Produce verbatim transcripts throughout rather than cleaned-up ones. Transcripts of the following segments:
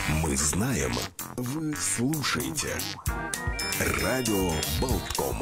Мы знаем, вы слушаете. Радио Болтком.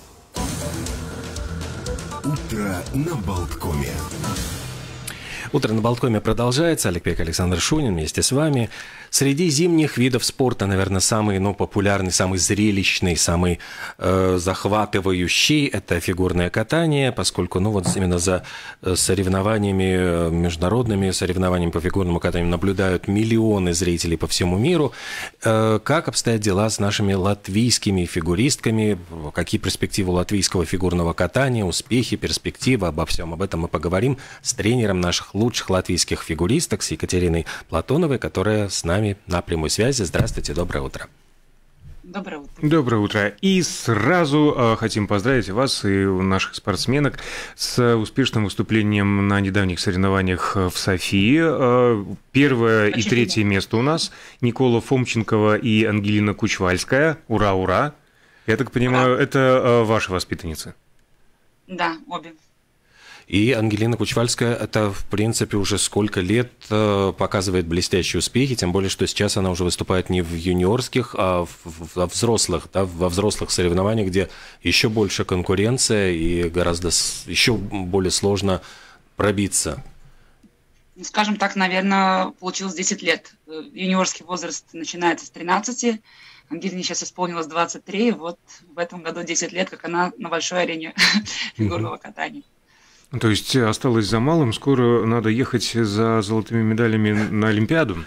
Утро на Болткоме. Утро на Болткоме продолжается. Олег Пек, Александр Шунин вместе с вами. Среди зимних видов спорта, наверное, самый ну, популярный, самый зрелищный, самый э, захватывающий – это фигурное катание, поскольку ну, вот именно за соревнованиями, международными соревнованиями по фигурному катанию наблюдают миллионы зрителей по всему миру. Э, как обстоят дела с нашими латвийскими фигуристками? Какие перспективы латвийского фигурного катания, успехи, перспективы? Обо всем об этом мы поговорим с тренером наших лучших латвийских фигуристок, с Екатериной Платоновой, которая с нами на прямой связи. Здравствуйте, доброе утро. Доброе утро. Доброе утро. И сразу э, хотим поздравить вас и наших спортсменок с успешным выступлением на недавних соревнованиях в Софии. Э, первое Очень и третье приятно. Место у нас Никола Фомченкова и Ангелина Кучвальская. Ура, ура! Я так понимаю, ура. Это э, ваши воспитанницы? Да, обе. И Ангелина Кучвальская, это, в принципе, уже сколько лет показывает блестящие успехи, тем более, что сейчас она уже выступает не в юниорских, а во взрослых, да, во взрослых соревнованиях, где еще больше конкуренция и гораздо еще более сложно пробиться. Скажем так, наверное, получилось десять лет. Юниорский возраст начинается с тринадцати. Ангелине сейчас исполнилось двадцать три, вот в этом году десять лет, как она на большой арене фигурного катания. То есть осталось за малым, скоро надо ехать за золотыми медалями на Олимпиаду?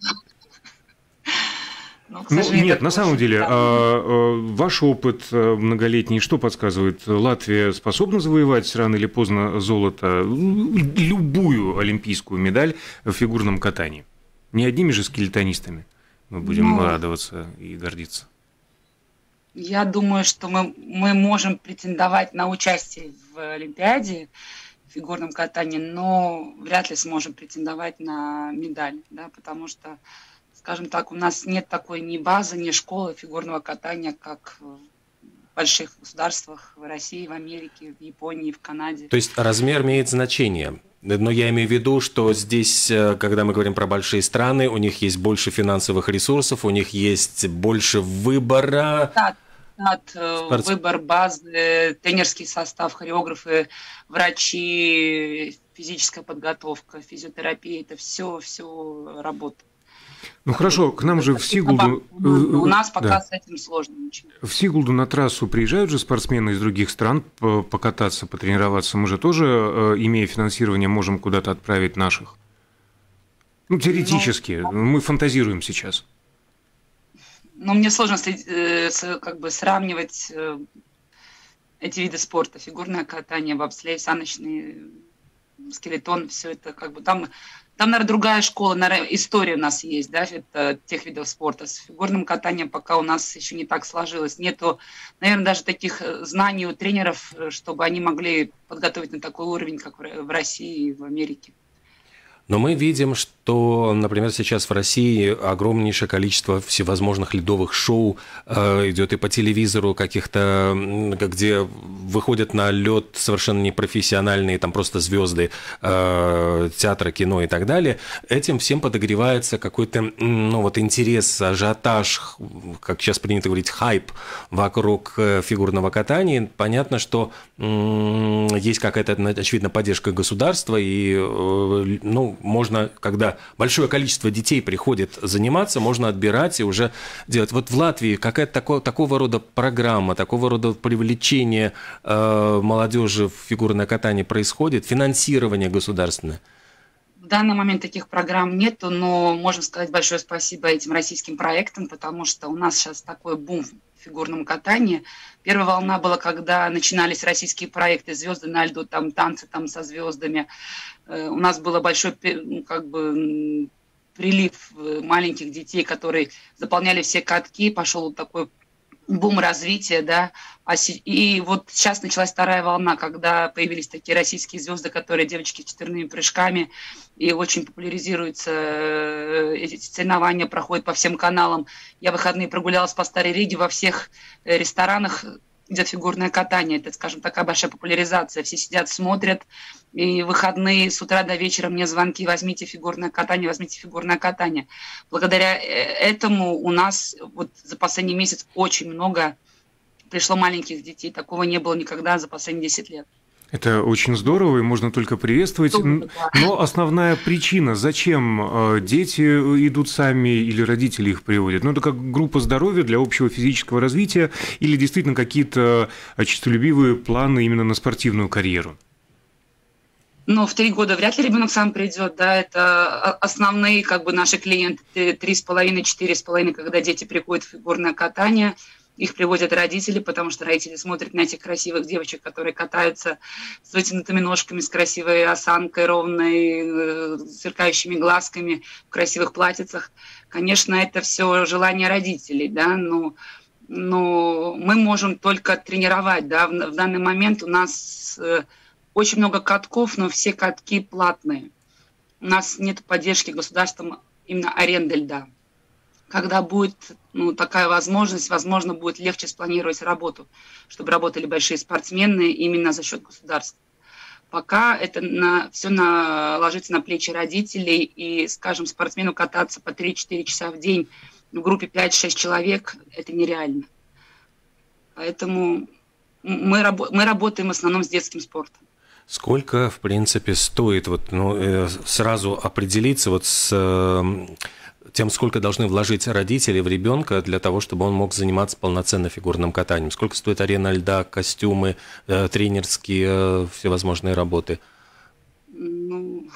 Ну, ну, нет, на самом деле, а, а, ваш опыт многолетний что подсказывает? Латвия способна завоевать рано или поздно золото, любую олимпийскую медаль в фигурном катании? Не одними же скелетонистами мы будем ну, радоваться и гордиться. Я думаю, что мы, мы можем претендовать на участие в Олимпиаде, в фигурном катании, но вряд ли сможем претендовать на медаль, да, потому что, скажем так, у нас нет такой ни базы, ни школы фигурного катания, как в больших государствах, в России, в Америке, в Японии, в Канаде. То есть размер имеет значение? Но я имею в виду, что здесь, когда мы говорим про большие страны, у них есть больше финансовых ресурсов, у них есть больше выбора. Да. Спорт... Выбор базы, тренерский состав, хореографы, врачи, физическая подготовка, физиотерапия, это все, все работа. Ну хорошо, к нам же в Сигулду... У нас пока да. с этим сложно очень. В Сигулду на трассу приезжают же спортсмены из других стран покататься, потренироваться. Мы же тоже, имея финансирование, можем куда-то отправить наших. Ну, теоретически. Ну, мы фантазируем сейчас. Но мне сложно как бы сравнивать эти виды спорта. Фигурное катание, бобслей, саночный, скелетон, все это как бы там, там, наверное, другая школа, наверное, история у нас есть, да, это тех видов спорта. С фигурным катанием пока у нас еще не так сложилось. Нету, наверное, даже таких знаний у тренеров, чтобы они могли подготовить на такой уровень, как в России и в Америке. Но мы видим, что, например, сейчас в России огромнейшее количество всевозможных ледовых шоу э, идет и по телевизору каких-то, где выходят на лед совершенно непрофессиональные, там просто звезды э, театра, кино и так далее. Этим всем подогревается какой-то, ну вот, интерес, ажиотаж, как сейчас принято говорить, хайп вокруг фигурного катания. Понятно, что э, есть какая-то, очевидно, поддержка государства и, э, ну, можно, когда большое количество детей приходит заниматься, можно отбирать и уже делать. Вот в Латвии какая-то такого, такого рода программа, такого рода привлечение э, молодежи в фигурное катание происходит, финансирование государственное? В данный момент таких программ нету, но можно сказать большое спасибо этим российским проектам, потому что у нас сейчас такой бум в фигурном катании. Первая волна была, когда начинались российские проекты «Звезды на льду», там танцы там со звездами. У нас был большой, ну, как бы, прилив маленьких детей, которые заполняли все катки, пошел такой бум развития, да, и вот сейчас началась вторая волна, когда появились такие российские звезды, которые девочки с четверными прыжками, и очень популяризируются эти соревнования, проходят по всем каналам. Я в выходные прогулялась по Старой Риге, во всех ресторанах идет фигурное катание. Это, скажем, такая большая популяризация. Все сидят, смотрят, и в выходные с утра до вечера мне звонки: возьмите фигурное катание, возьмите фигурное катание. Благодаря этому у нас вот за последний месяц очень много пришло маленьких детей. Такого не было никогда за последние десять лет. Это очень здорово, и можно только приветствовать. Но основная причина, зачем дети идут сами или родители их приводят? Ну, это как группа здоровья для общего физического развития или действительно какие-то честолюбивые планы именно на спортивную карьеру? Но в три года вряд ли ребенок сам придет, да, это основные как бы наши клиенты, три с половиной, четыре с половиной, когда дети приходят в фигурное катание. Их приводят родители, потому что родители смотрят на этих красивых девочек, которые катаются с вытянутыми ножками, с красивой осанкой ровной, сверкающими глазками, в красивых платьицах. Конечно, это все желание родителей, да, но, но мы можем только тренировать, да. В, в данный момент у нас очень много катков, но все катки платные. У нас нет поддержки государством именно аренды льда. Когда будет ну, такая возможность, возможно, будет легче спланировать работу, чтобы работали большие спортсмены именно за счет государства. Пока это на, все на, ложится на плечи родителей, и, скажем, спортсмену кататься по три-четыре часа в день в группе пять-шесть человек – это нереально. Поэтому мы, рабо- мы работаем в основном с детским спортом. Сколько, в принципе, стоит вот, ну, сразу определиться вот с тем, сколько должны вложить родители в ребенка для того, чтобы он мог заниматься полноценно фигурным катанием? Сколько стоит арена льда, костюмы, тренерские, всевозможные работы? Ну,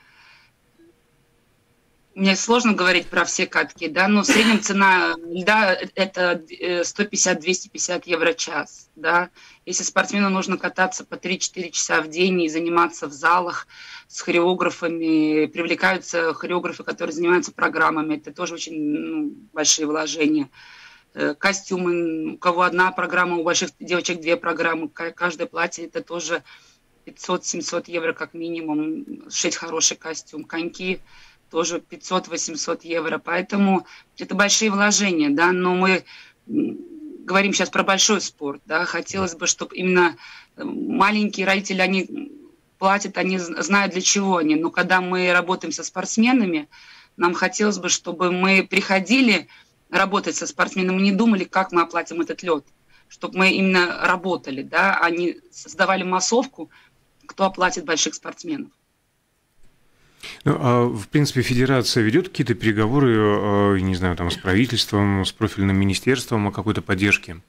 мне сложно говорить про все катки, да, но в среднем цена льда – это сто пятьдесят - двести пятьдесят евро в час, да. Если спортсмену нужно кататься по три-четыре часа в день и заниматься в залах с хореографами, привлекаются хореографы, которые занимаются программами, это тоже очень ну, большие вложения. Костюмы, у кого одна программа, у больших девочек две программы, каждое платье – это тоже пятьсот-семьсот евро как минимум, шить хороший костюм, коньки – тоже пятьсот-восемьсот евро, поэтому это большие вложения, да, но мы говорим сейчас про большой спорт, да, хотелось бы, чтобы именно маленькие родители, они платят, они знают, для чего они, но когда мы работаем со спортсменами, нам хотелось бы, чтобы мы приходили работать со спортсменами, не думали, как мы оплатим этот лед, чтобы мы именно работали, да, а не создавали массовку, кто оплатит больших спортсменов. Ну, а в принципе, федерация ведет какие-то переговоры, не знаю, там, с правительством, с профильным министерством о какой-то поддержке?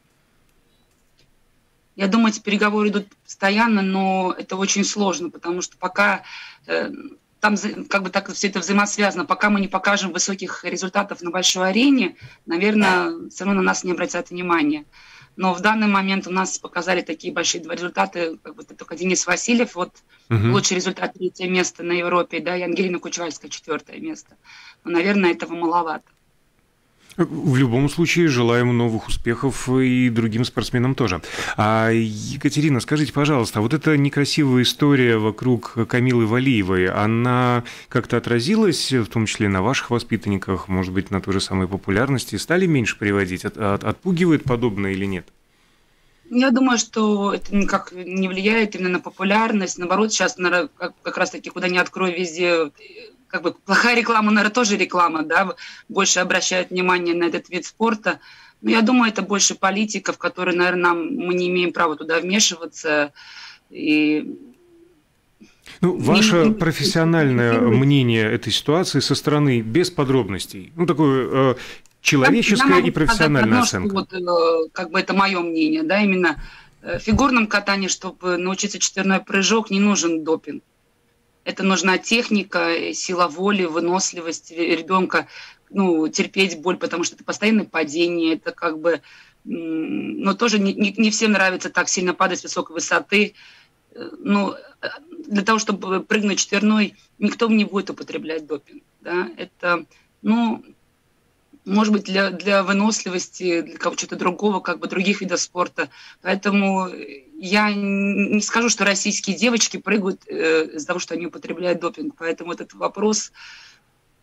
Я думаю, эти переговоры идут постоянно, но это очень сложно, потому что пока э, там как бы так все это взаимосвязано, пока мы не покажем высоких результатов на большой арене, наверное, все равно на нас не обратят внимания. Но в данный момент у нас показали такие большие результаты, как бы только Денис Васильев, вот угу. лучший результат, третье место на Европе, да, и Ангелина Кучевальская, четвертое место. Но, наверное, этого маловато. В любом случае, желаем новых успехов и другим спортсменам тоже. А, Екатерина, скажите, пожалуйста, вот эта некрасивая история вокруг Камилы Валиевой, она как-то отразилась, в том числе на ваших воспитанниках, может быть, на той же самой популярности? Стали меньше приводить? От, от, отпугивает подобное или нет? Я думаю, что это никак не влияет именно на популярность. Наоборот, сейчас как, как раз-таки, куда ни открой, везде... Как бы плохая реклама, наверное, тоже реклама, да, больше обращают внимание на этот вид спорта. Но я думаю, это больше политика, в которой, наверное, нам, мы не имеем права туда вмешиваться. И... Ну, ваше не... профессиональное мнение этой ситуации со стороны, без подробностей, ну, такое э, человеческое и профессиональная оценка. Вот, э, как бы это мое мнение, да, именно в фигурном катании, чтобы научиться четверной прыжок, не нужен допинг. Это нужна техника, сила воли, выносливость ребенка, ну, терпеть боль, потому что это постоянное падение, это как бы, но тоже не, не, не всем нравится так сильно падать с высокой высоты. Ну, для того, чтобы прыгнуть четверной, никто не будет употреблять допинг, да, это, ну, может быть, для, для выносливости, для чего-то другого, как бы других видов спорта. Поэтому я не скажу, что российские девочки прыгают э, из-за того, что они употребляют допинг. Поэтому этот вопрос,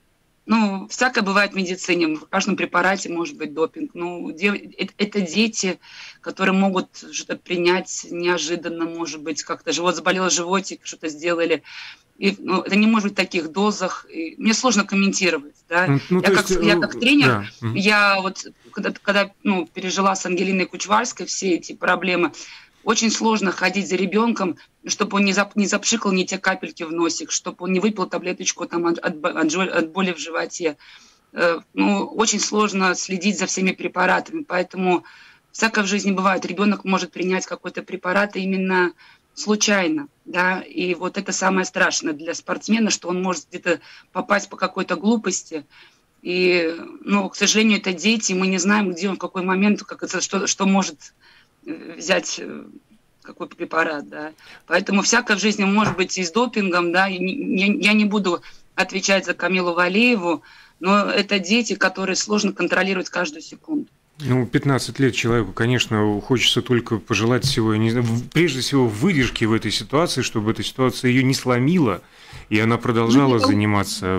Ну, всякое бывает в медицине, в каждом препарате может быть допинг. Ну, это дети, которые могут что-то принять неожиданно, может быть, как-то живот заболел, животик, что-то сделали. И, ну, это не может быть в таких дозах. И мне сложно комментировать. Да? Ну, я, как, есть, я как тренер, да. я вот когда, когда ну, пережила с Ангелиной Кучвальской все эти проблемы, очень сложно ходить за ребенком, чтобы он не, зап, не запшикал не те капельки в носик, чтобы он не выпил таблеточку там, от, от, от боли в животе. Э, ну, очень сложно следить за всеми препаратами, поэтому всякое в жизни бывает. Ребенок может принять какой-то препарат именно случайно, да, и вот это самое страшное для спортсмена, что он может где-то попасть по какой-то глупости. И, ну, к сожалению, это дети, мы не знаем, где он, в какой момент, как это, что, что может взять какой препарат, да. Поэтому всякое в жизни может быть и с допингом, да. Я, я не буду отвечать за Камилу Валееву, но это дети, которые сложно контролировать каждую секунду. Ну, пятнадцать лет человеку, конечно, хочется только пожелать всего, не знаю, прежде всего выдержки в этой ситуации, чтобы эта ситуация ее не сломила, и она продолжала ну, заниматься.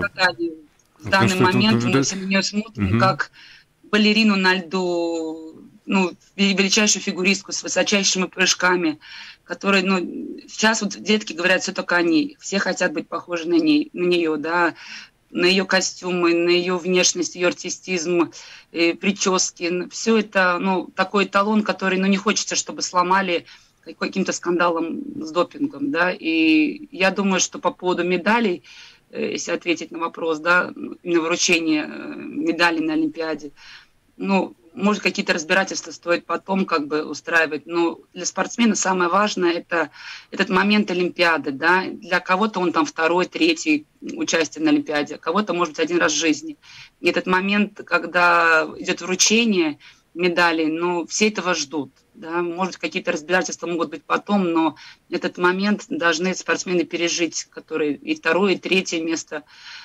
В данный момент мы все на нее смотрим, угу. как балерину на льду, ну, величайшую фигуристку с высочайшими прыжками, которые, ну, сейчас вот детки говорят все только о ней, все хотят быть похожи на, ней, на нее, да, на ее костюмы, на ее внешность, ее артистизм, прически, все это, ну, такой эталон, который, ну, не хочется, чтобы сломали каким-то скандалом с допингом, да, и я думаю, что по поводу медалей, если ответить на вопрос, да, на вручение медалей на Олимпиаде, ну, может, какие-то разбирательства стоит потом как бы устраивать, но для спортсмена самое важное это этот момент Олимпиады, да, для кого-то он там второй, третий участие на Олимпиаде, а кого-то, может быть, один раз в жизни. И этот момент, когда идет вручение медалей, ну, все этого ждут, да, может, какие-то разбирательства могут быть потом, но этот момент должны спортсмены пережить, которые и второе, и третье место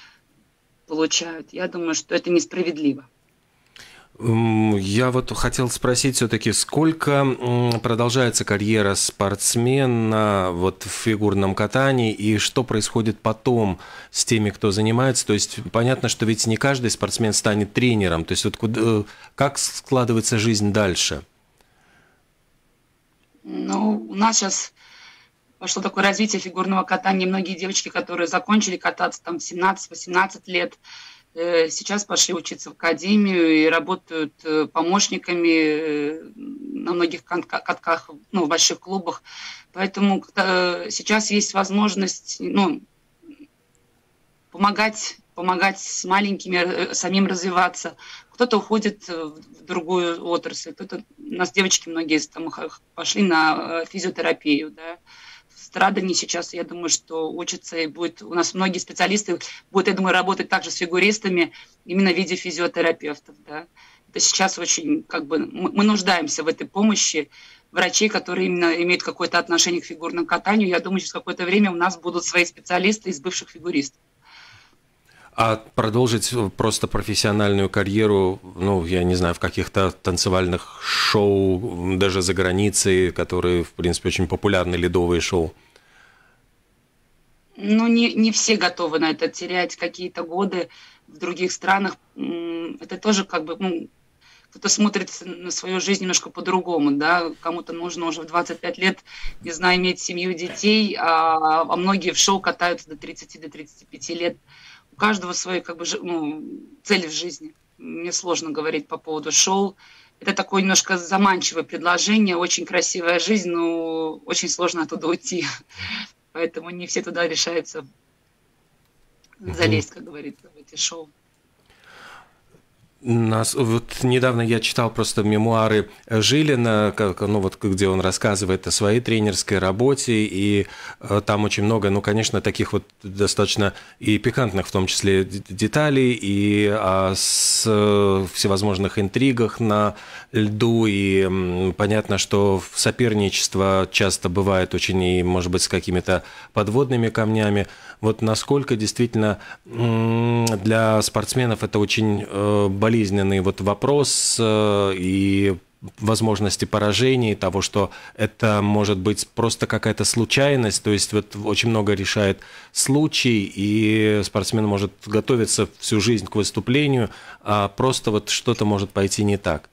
получают. Я думаю, что это несправедливо. Я вот хотел спросить все-таки, сколько продолжается карьера спортсмена вот в фигурном катании и что происходит потом с теми, кто занимается? То есть понятно, что ведь не каждый спортсмен станет тренером. То есть вот куда, как складывается жизнь дальше? Ну, у нас сейчас пошло такое развитие фигурного катания. Многие девочки, которые закончили кататься там в семнадцать-восемнадцать лет, сейчас пошли учиться в академию и работают помощниками на многих катках, ну, в больших клубах. Поэтому сейчас есть возможность, ну, помогать, помогать с маленькими, самим развиваться. Кто-то уходит в другую отрасль, кто-то, у нас девочки многие там пошли на физиотерапию, да. Страдания сейчас, я думаю, что учатся и будет, у нас многие специалисты будут, я думаю, работать также с фигуристами именно в виде физиотерапевтов, да. Это сейчас очень, как бы, мы, мы нуждаемся в этой помощи врачей, которые именно имеют какое-то отношение к фигурному катанию. Я думаю, через какое-то время у нас будут свои специалисты из бывших фигуристов. А продолжить просто профессиональную карьеру, ну, я не знаю, в каких-то танцевальных шоу, даже за границей, которые, в принципе, очень популярны, ледовые шоу? Ну, не, не все готовы на это, терять какие-то годы в других странах. Это тоже как бы, ну, кто-то смотрит на свою жизнь немножко по-другому, да, кому-то нужно уже в двадцать пять лет, не знаю, иметь семью, детей, а, а многие в шоу катаются до тридцати, до тридцати пяти лет. У каждого свои, как бы, ну, цели в жизни. Мне сложно говорить по поводу шоу. Это такое немножко заманчивое предложение, очень красивая жизнь, но очень сложно оттуда уйти. Поэтому не все туда решаются залезть, как говорится, в эти шоу. Нас, вот недавно я читал просто мемуары Жилина, как, ну, вот, где он рассказывает о своей тренерской работе, и э, там очень много, ну, конечно, таких вот достаточно и пикантных, в том числе, деталей, и о с, э, всевозможных интригах на льду, и э, понятно, что соперничество часто бывает очень, и, может быть, с какими-то подводными камнями. Вот насколько действительно э, для спортсменов это очень э, болезненный вот вопрос, и возможности поражений, того, что это может быть просто какая-то случайность, то есть вот очень много решает случай, и спортсмен может готовиться всю жизнь к выступлению, а просто вот что-то может пойти не так.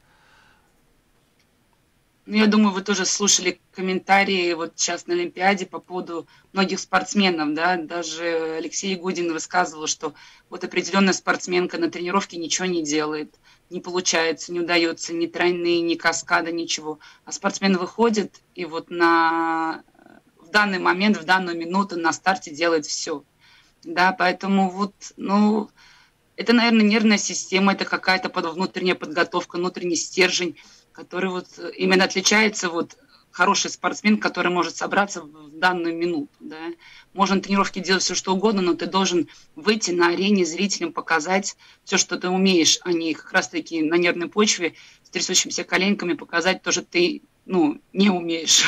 Ну, я думаю, вы тоже слушали комментарии вот сейчас на Олимпиаде по поводу многих спортсменов, да, даже Алексей Ягудин высказывал, что вот определенная спортсменка на тренировке ничего не делает, не получается, не удается, ни тройные, ни каскада, ничего. А спортсмен выходит и вот на, в данный момент, в данную минуту на старте делает все. Да, поэтому вот, ну, это, наверное, нервная система, это какая-то под, внутренняя подготовка, внутренний стержень, который вот именно отличается вот хороший спортсмен, который может собраться в данную минуту. Да. Можно на тренировке делать все, что угодно, но ты должен выйти на арене зрителям, показать все, что ты умеешь, а не как раз-таки на нервной почве с трясущимися коленками показать то, что ты ну, не умеешь.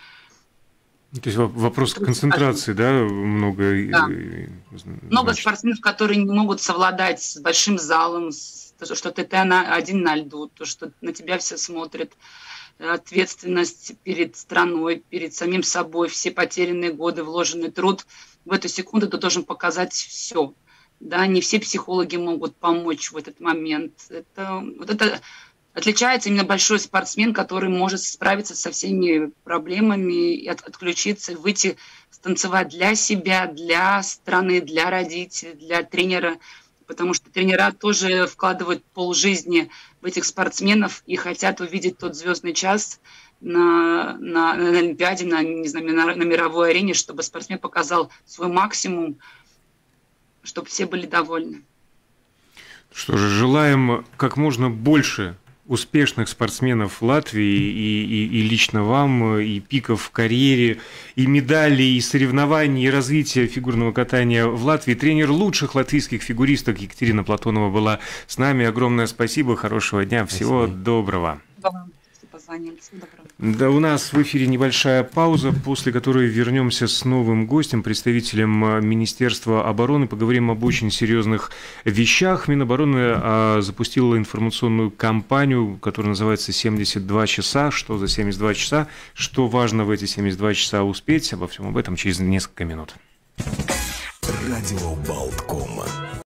То есть вопрос концентрации, да, много... Да. Много спортсменов, которые не могут совладать с большим залом, с то, что ты, ты один на льду, то, что на тебя все смотрят, ответственность перед страной, перед самим собой, все потерянные годы, вложенный труд. В эту секунду ты должен показать все. Да? Не все психологи могут помочь в этот момент. Это, вот это отличается именно большой спортсмен, который может справиться со всеми проблемами, и от, отключиться, выйти, станцевать для себя, для страны, для родителей, для тренера. Потому что тренера тоже вкладывают полжизни в этих спортсменов и хотят увидеть тот звездный час на, на, на Олимпиаде, на, не знаю, на, на мировой арене, чтобы спортсмен показал свой максимум, чтобы все были довольны. Что же, желаем как можно больше успешных спортсменов Латвии и, и, и лично вам, и пиков в карьере, и медалей, и соревнований, и развития фигурного катания в Латвии. Тренер лучших латвийских фигуристок Екатерина Платонова была с нами. Огромное спасибо, хорошего дня, всего спасибо. Доброго. Да, у нас в эфире небольшая пауза, после которой вернемся с новым гостем, представителем Министерства обороны. Поговорим об очень серьезных вещах. Минобороны запустила информационную кампанию, которая называется «семьдесят два часа». Что за семьдесят два часа? Что важно в эти семьдесят два часа успеть? Обо всем об этом через несколько минут. Радио Болтком.